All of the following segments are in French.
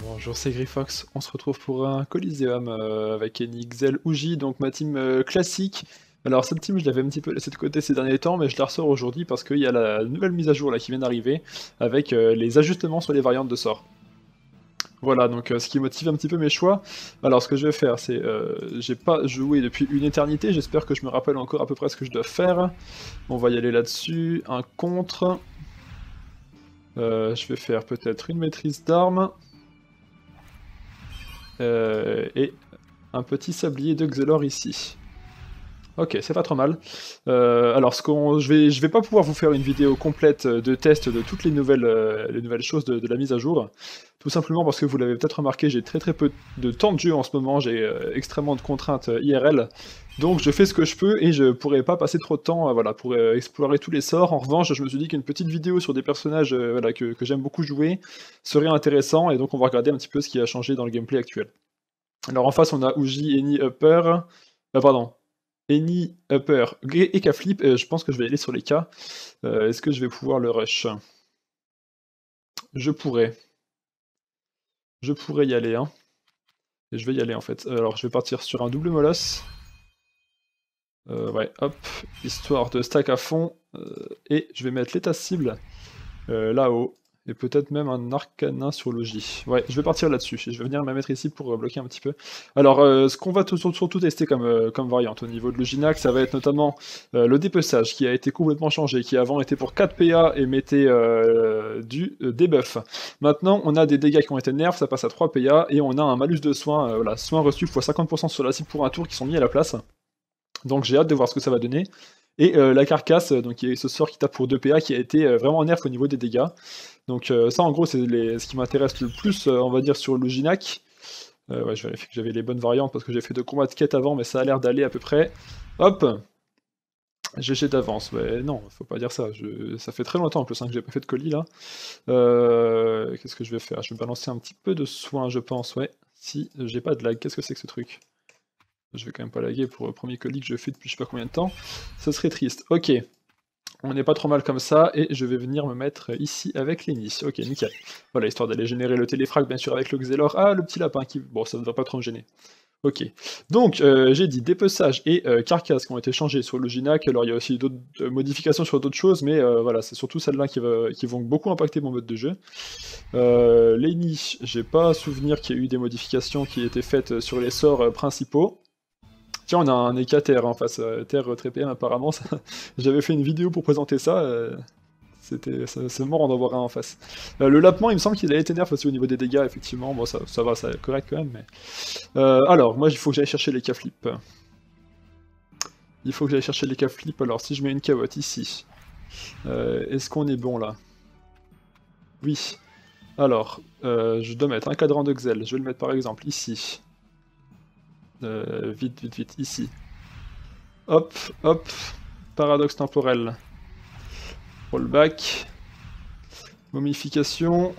Bonjour, c'est Grifox. On se retrouve pour un Coliseum avec Enixel Uji, donc ma team classique. Alors cette team, je l'avais un petit peu laissée de côté ces derniers temps, mais je la ressors aujourd'hui parce qu'il y a la nouvelle mise à jour là qui vient d'arriver avec les ajustements sur les variantes de sorts. Voilà, donc ce qui motive un petit peu mes choix. Alors ce que je vais faire, c'est j'ai pas joué depuis une éternité. J'espère que je me rappelle encore à peu près ce que je dois faire. On va y aller là-dessus. Un contre. Je vais faire peut-être une maîtrise d'armes. Et un petit sablier de Xelor ici. Ok, c'est pas trop mal. Alors, je vais pas pouvoir vous faire une vidéo complète de test de toutes les nouvelles choses de la mise à jour. Tout simplement parce que vous l'avez peut-être remarqué, j'ai très peu de temps de jeu en ce moment, j'ai extrêmement de contraintes IRL. Donc je fais ce que je peux et je pourrais pas passer trop de temps voilà, pour explorer tous les sorts. En revanche, je me suis dit qu'une petite vidéo sur des personnages voilà, que j'aime beaucoup jouer serait intéressant, et donc on va regarder un petit peu ce qui a changé dans le gameplay actuel. Alors en face, on a Uji, Eni, Upper. Pardon. Eni, Upper et K-Flip. Je pense que je vais aller sur les K. Est-ce que je vais pouvoir le rush? Je pourrais. Je pourrais y aller, hein. Et je vais y aller en fait. Alors je vais partir sur un double molosse. Ouais, hop. Histoire de stack à fond. Et je vais mettre l'état cible là-haut. Et peut-être même un arcanin sur Logi. Ouais, je vais partir là-dessus. Je vais venir me mettre ici pour bloquer un petit peu. Alors, ce qu'on va surtout tester comme variante au niveau de Loginac, ça va être notamment le dépeçage, qui a été complètement changé, qui avant était pour 4 PA et mettait du debuff. Maintenant, on a des dégâts qui ont été nerfs, ça passe à 3 PA, et on a un malus de soins, voilà, soins reçus x 50% sur la cible pour un tour qui sont mis à la place. Donc j'ai hâte de voir ce que ça va donner. Et la carcasse, donc qui est ce sort qui tape pour 2 PA, qui a été vraiment nerf au niveau des dégâts. Donc ça en gros c'est ce qui m'intéresse le plus, on va dire, sur le Ginac. Ouais, je vérifie que j'avais les bonnes variantes parce que j'ai fait 2 combats de quête avant, mais ça a l'air d'aller à peu près. Hop, GG d'avance. Ouais, non, faut pas dire ça. Ça fait très longtemps en plus hein, que j'ai pas fait de colis là. Qu'est-ce que je vais faire? Je vais balancer un petit peu de soin, je pense, ouais. Si j'ai pas de lag, qu'est-ce que c'est que ce truc? Je vais quand même pas laguer pour le premier colis que je fais depuis je sais pas combien de temps. Ça serait triste. Ok. On n'est pas trop mal comme ça, et je vais venir me mettre ici avec Lenny. Ok, nickel. Voilà, histoire d'aller générer le téléfrag, bien sûr, avec le Xelor. Ah, le petit lapin qui... Bon, ça ne devrait pas trop me gêner. Ok. Donc, j'ai dit dépeçage et carcasse qui ont été changés sur le Ginac. Alors, il y a aussi d'autres modifications sur d'autres choses, mais voilà, c'est surtout celles-là qui vont beaucoup impacter mon mode de jeu. Lenny, j'ai pas souvenir qu'il y ait eu des modifications qui étaient faites sur les sorts principaux. Tiens, on a un Eka Terre en face, Terre très PM apparemment. J'avais fait une vidéo pour présenter ça, c'est marrant d'en voir un en face. Le lapement, il me semble qu'il a été nerf aussi au niveau des dégâts, effectivement. Bon, ça va, ça est correct quand même, mais... alors, moi, il faut que j'aille chercher les K-Flip. Il faut que j'aille chercher les K-Flip, alors si je mets une cabotte ici, est-ce qu'on est bon là? Oui. Alors, je dois mettre un cadran de Xel, je vais le mettre par exemple ici. Vite, ici. Hop, hop, paradoxe temporel. Rollback. Momification.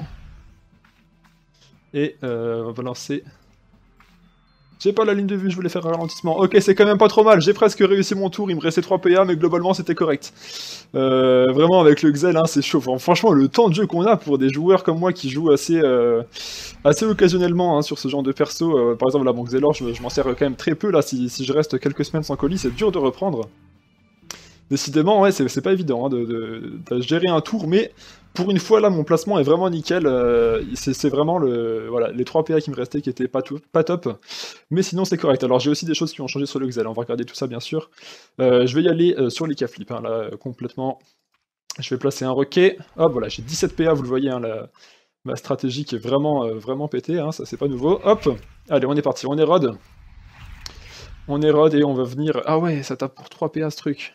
Et on va lancer... J'ai pas la ligne de vue, je voulais faire un ralentissement. Ok, c'est quand même pas trop mal, j'ai presque réussi mon tour, il me restait 3 PA, mais globalement c'était correct. Vraiment avec le Xel, hein, c'est chaud. Enfin, franchement, le temps de jeu qu'on a pour des joueurs comme moi qui jouent assez occasionnellement hein, sur ce genre de perso, par exemple là, mon Xelor, je m'en sers quand même très peu là, si je reste quelques semaines sans colis, c'est dur de reprendre. Décidément, ouais, c'est pas évident hein, de gérer un tour, mais pour une fois, là, mon placement est vraiment nickel. C'est vraiment voilà, les 3 PA qui me restaient qui étaient pas top, mais sinon c'est correct. Alors j'ai aussi des choses qui ont changé sur le Xel, on va regarder tout ça bien sûr. Je vais y aller sur les K-Flip, hein, là, complètement. Je vais placer un roquet. Hop, voilà, j'ai 17 PA, vous le voyez, hein, ma stratégie qui est vraiment pétée, hein, ça c'est pas nouveau. Hop, allez, on est parti, on érode. On érode et on va venir... Ah ouais, ça tape pour 3 PA ce truc.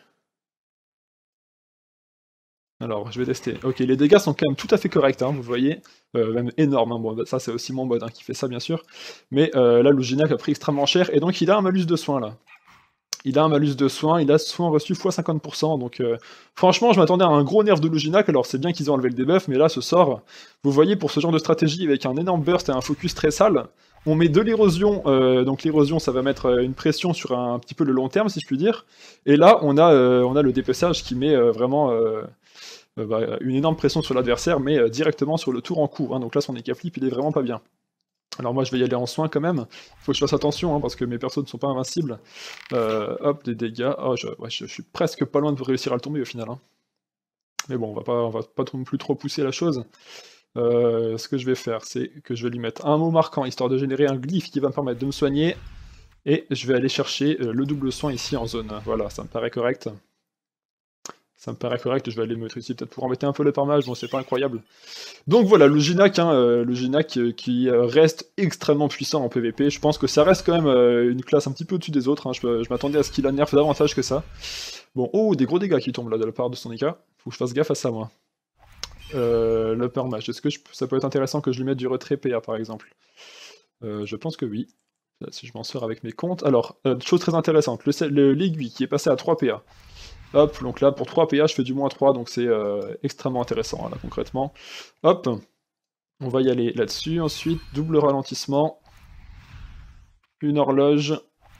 Alors, je vais tester. Ok, les dégâts sont quand même tout à fait corrects, hein, vous voyez. Même énorme, hein. Bon, bah, ça c'est aussi mon mode hein, qui fait ça, bien sûr. Mais là, le Ginac a pris extrêmement cher, et donc il a un malus de soins, là. Il a un malus de soins, il a soins reçus x 50%, donc franchement, je m'attendais à un gros nerf de Loginac, alors c'est bien qu'ils ont enlevé le debuff, mais là, ce sort, vous voyez, pour ce genre de stratégie, avec un énorme burst et un focus très sale, on met de l'érosion, donc l'érosion, ça va mettre une pression sur un petit peu le long terme, si je puis dire, et là, on a le dépeçage qui met vraiment... une énorme pression sur l'adversaire, mais directement sur le tour en cours. Hein, donc là, son Eka Flip, il est vraiment pas bien. Alors moi je vais y aller en soin quand même, faut que je fasse attention hein, parce que mes persos ne sont pas invincibles. Hop, des dégâts, oh ouais, je suis presque pas loin de réussir à le tomber au final. Hein. Mais bon, on va pas non plus trop pousser la chose. Ce que je vais faire, c'est que je vais lui mettre un mot marquant, histoire de générer un glyphe qui va me permettre de me soigner, et je vais aller chercher le double soin ici en zone. Voilà, ça me paraît correct. Ça me paraît correct, je vais aller me mettre ici peut-être pour embêter un peu le permage, bon c'est pas incroyable. Donc voilà, le Ginac, hein, qui reste extrêmement puissant en PvP, je pense que ça reste quand même une classe un petit peu au-dessus des autres, hein. Je m'attendais à ce qu'il la nerf davantage que ça. Bon, oh, des gros dégâts qui tombent là de la part de son Eka, faut que je fasse gaffe à ça moi. Le permage, est-ce que ça peut être intéressant que je lui mette du retrait PA par exemple? Je pense que oui, si je m'en sors avec mes comptes. Alors, chose très intéressante, l'aiguille qui est passée à 3 PA. Hop, donc là, pour 3 PA, je fais du moins 3, donc c'est extrêmement intéressant, hein, là, concrètement. Hop, on va y aller là-dessus. Ensuite, double ralentissement. Une horloge.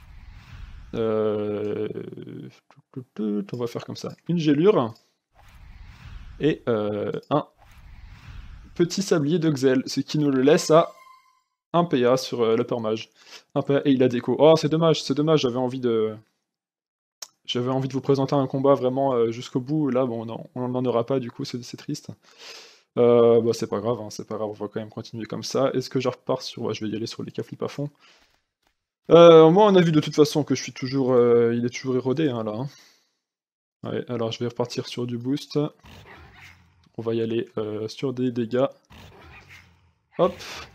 On va faire comme ça. Une gélure. Et un petit sablier de Xel, ce qui nous le laisse à 1 PA sur l'Upper Mage. 1 PA, et il a déco. Oh, c'est dommage, j'avais envie de... J'avais envie de vous présenter un combat vraiment jusqu'au bout, là bon non, on n'en aura pas du coup, c'est triste. Bah c'est pas grave, hein, c'est pas grave, on va quand même continuer comme ça. Est-ce que je repars sur... Ouais, je vais y aller sur les caflips à fond. Moi on a vu de toute façon que je suis toujours... il est toujours érodé hein, là. Hein. Ouais, alors je vais repartir sur du boost. On va y aller sur des dégâts. Hop.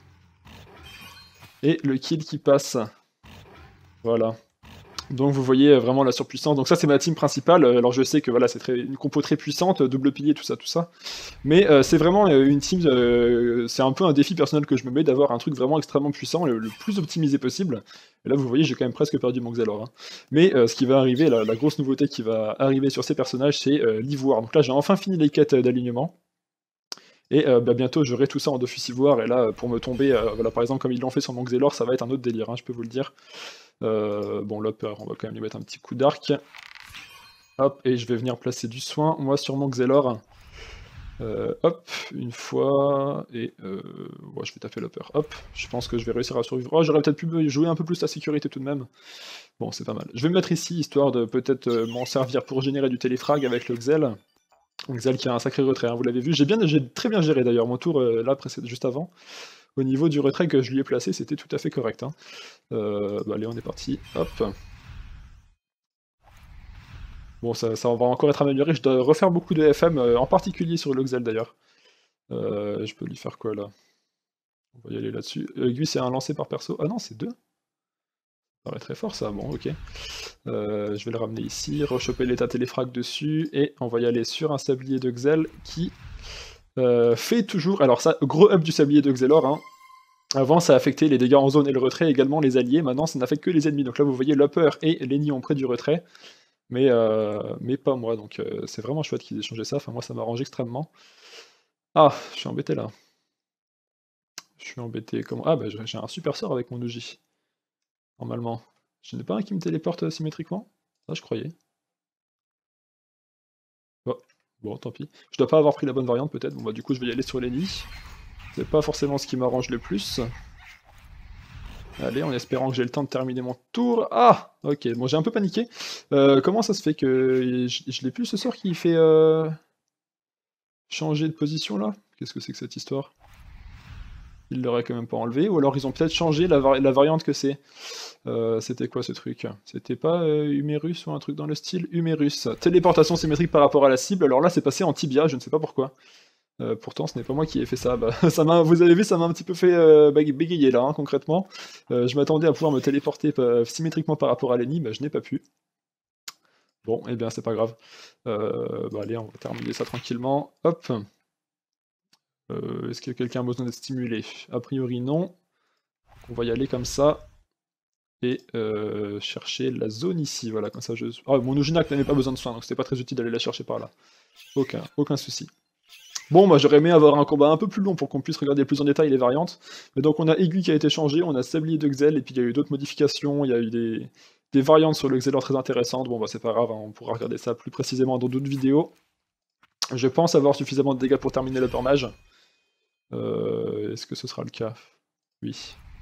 Et le kill qui passe. Voilà. Donc vous voyez vraiment la surpuissance. Donc ça c'est ma team principale. Alors je sais que voilà c'est une compo très puissante, double pilier, tout ça. Mais c'est vraiment une team. C'est un peu un défi personnel que je me mets d'avoir un truc vraiment extrêmement puissant, le plus optimisé possible. Et là vous voyez j'ai quand même presque perdu mon Xelor. Hein. Mais ce qui va arriver, la grosse nouveauté qui va arriver sur ces personnages, c'est l'ivoire. Donc là j'ai enfin fini les quêtes d'alignement. Et bah, bientôt j'aurai tout ça en Dofus Ivoire, et là pour me tomber, voilà, par exemple comme ils l'ont fait sur mon Xelor, ça va être un autre délire, hein, je peux vous le dire. Bon l'upper, on va quand même lui mettre un petit coup d'arc. Hop, et je vais venir placer du soin, moi sur mon Xelor. Hop, une fois, et ouais, je vais taper l'upper, hop, je pense que je vais réussir à survivre. Oh, j'aurais peut-être pu jouer un peu plus la sécurité tout de même. Bon, c'est pas mal. Je vais me mettre ici, histoire de peut-être m'en servir pour générer du téléfrag avec le Xel. Xel qui a un sacré retrait, hein, vous l'avez vu. J'ai très bien géré d'ailleurs mon tour là, juste avant. Au niveau du retrait que je lui ai placé, c'était tout à fait correct. Hein. Bah, allez, on est parti. Hop. Bon, ça va encore être amélioré. Je dois refaire beaucoup de FM, en particulier sur le Xel d'ailleurs. Je peux lui faire quoi là? On va y aller là-dessus. Lui, c'est un lancé par perso. Ah non, c'est 2. Ça paraît très fort ça. Bon, ok. Je vais le ramener ici, rechoper l'état téléfrag dessus, et on va y aller sur un sablier de Xel qui fait toujours... Alors ça, gros up du sablier de Xelor, hein. Avant ça affectait les dégâts en zone et le retrait, également les alliés, maintenant ça n'affecte que les ennemis. Donc là vous voyez l'upper et l'ennemi ont près du retrait, mais pas moi, donc c'est vraiment chouette qu'ils aient changé ça, enfin moi ça m'arrange extrêmement. Ah, je suis embêté là. Je suis embêté, comment... Ah bah j'ai un super sort avec mon Uji, normalement. Je n'ai pas un qui me téléporte symétriquement? Ah, je croyais. Oh. Bon, tant pis. Je dois pas avoir pris la bonne variante peut-être, bon bah du coup je vais y aller sur l'ennemi. C'est pas forcément ce qui m'arrange le plus. Allez, en espérant que j'ai le temps de terminer mon tour. Ah! Ok, bon j'ai un peu paniqué. Comment ça se fait que je l'ai plus ce sort qui fait changer de position là? Qu'est-ce que c'est que cette histoire? Ils l'auraient quand même pas enlevé, ou alors ils ont peut-être changé la variante que c'est. C'était quoi ce truc? C'était pas Humérus ou un truc dans le style? Humérus. Téléportation symétrique par rapport à la cible, alors là c'est passé en tibia, je ne sais pas pourquoi. Pourtant, ce n'est pas moi qui ai fait ça. Bah, vous avez vu, ça m'a un petit peu fait bégayer là, hein, concrètement. Je m'attendais à pouvoir me téléporter symétriquement par rapport à l'ennemi, bah, je n'ai pas pu. Bon, eh bien, c'est pas grave. Bah, allez, on va terminer ça tranquillement. Hop. Est-ce que quelqu'un a besoin d'être stimulé? A priori, non. On va y aller comme ça. Et chercher la zone ici. Voilà, comme ça je... Ah, mon Ujinac n'avait pas besoin de soin, donc c'était pas très utile d'aller la chercher par là. Aucun souci. Bon, moi j'aurais aimé avoir un combat un peu plus long pour qu'on puisse regarder plus en détail les variantes. Mais donc on a Aiguille qui a été changé, on a Sablier de Xel, et puis il y a eu d'autres modifications, il y a eu des variantes sur le Xelor très intéressantes. Bon bah c'est pas grave, hein, on pourra regarder ça plus précisément dans d'autres vidéos. Je pense avoir suffisamment de dégâts pour terminer le Mage. Est-ce que ce sera le cas? Oui.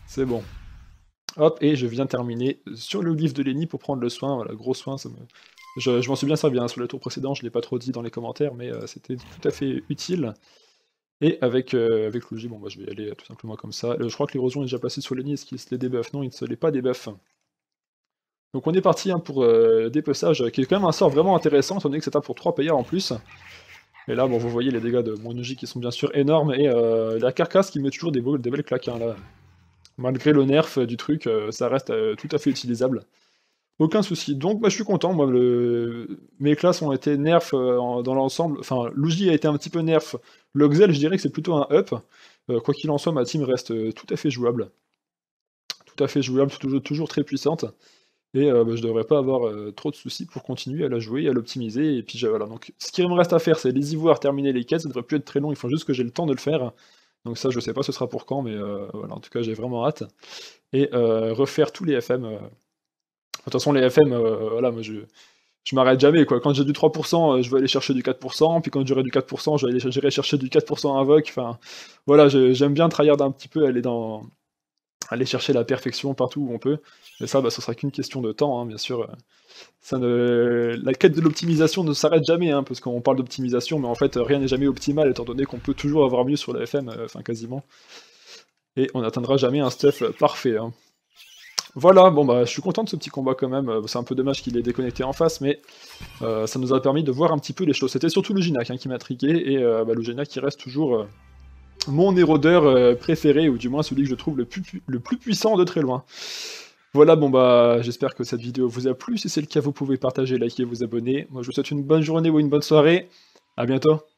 C'est bon. Hop, et je viens terminer sur le glyphe de Lenny pour prendre le soin, voilà, gros soin, je m'en suis bien servi, hein, sur le tour précédent, je l'ai pas trop dit dans les commentaires, mais c'était tout à fait utile. Et avec Luigi, bon bah je vais y aller tout simplement comme ça. Je crois que l'érosion est déjà passée sur Lenny, est-ce qu'il se les débuff? Non, il ne se les pas débuff. Donc on est parti hein, pour dépeçage, qui est quand même un sort vraiment intéressant, étant donné que c'est un pour 3 payeurs en plus. Et là, bon, vous voyez les dégâts de mon Uji qui sont bien sûr énormes, et la carcasse qui met toujours des belles claques, hein, là. Malgré le nerf du truc, ça reste tout à fait utilisable. Aucun souci. Donc bah, je suis content, moi mes classes ont été nerf dans l'ensemble. Enfin, Luigi a été un petit peu nerf. L'Oxel, je dirais que c'est plutôt un up. Quoi qu'il en soit, ma team reste tout à fait jouable. Tout à fait jouable, toujours très puissante. Et bah, je devrais pas avoir trop de soucis pour continuer à la jouer, à l'optimiser. Et puis voilà, donc ce qui me reste à faire, c'est les ivoires, terminer les quêtes. Ça devrait plus être très long, il faut juste que j'ai le temps de le faire. Donc ça, je sais pas ce sera pour quand, mais voilà, en tout cas, j'ai vraiment hâte. Et refaire tous les FM. De toute façon, les FM, voilà, moi je m'arrête jamais, quoi. Quand j'ai du 3%, je vais aller chercher du 4%, puis quand j'aurai du 4%, j'irai chercher du 4% invoque. Enfin, voilà, j'aime bien tryhard un petit peu, aller chercher la perfection partout où on peut. Et ça, bah, ce sera qu'une question de temps, hein, bien sûr. La quête de l'optimisation ne s'arrête jamais, hein, parce qu'on parle d'optimisation, mais en fait, rien n'est jamais optimal, étant donné qu'on peut toujours avoir mieux sur la FM, enfin quasiment. Et on n'atteindra jamais un stuff parfait, hein. Voilà, bon bah je suis content de ce petit combat quand même, c'est un peu dommage qu'il ait déconnecté en face, mais ça nous a permis de voir un petit peu les choses. C'était surtout le Ginac hein, qui m'a trigué, et bah, le Ginac qui reste toujours mon érodeur préféré, ou du moins celui que je trouve le plus puissant de très loin. Voilà, bon bah j'espère que cette vidéo vous a plu, si c'est le cas vous pouvez partager, liker, vous abonner. Moi je vous souhaite une bonne journée ou une bonne soirée, à bientôt.